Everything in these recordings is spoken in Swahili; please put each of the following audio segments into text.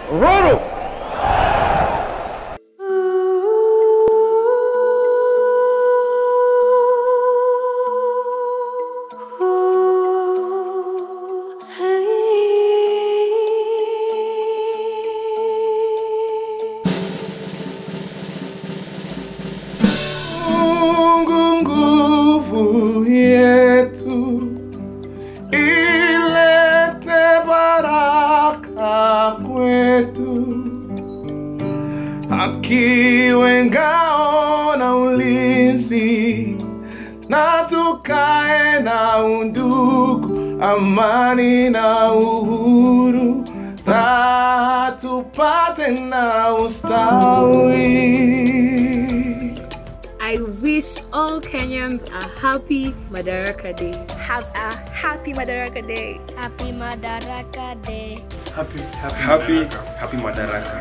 Roro! Nguvu yetu ilete baraka kwetu, akiwe ngao na ulinzi, na tukae na undugu, amani na uhuru, raha tupate na ustawi. I wish all Kenyans a happy Madaraka Day. Have a happy Madaraka Day. Happy Madaraka Day. Happy Madaraka. Happy Madaraka.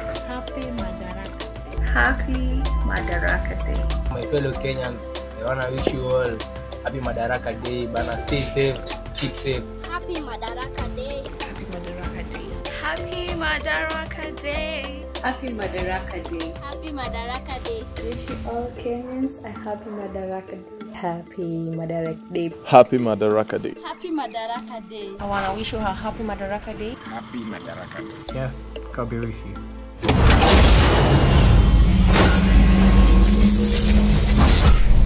Happy Madaraka Day. My fellow Kenyans, I wanna wish you all happy Madaraka Day. Bana, stay safe, keep safe. Happy Madaraka Day. Happy Madaraka Day. Happy Madaraka Day. Happy Madaraka Day. Happy Madaraka Day. Wish all Kenyans a happy Madaraka Day. Happy Madaraka Day. Happy Madaraka Day. Happy Madaraka Day. I want to wish you a happy Madaraka Day. Happy Madaraka Day. Yeah, God be with you.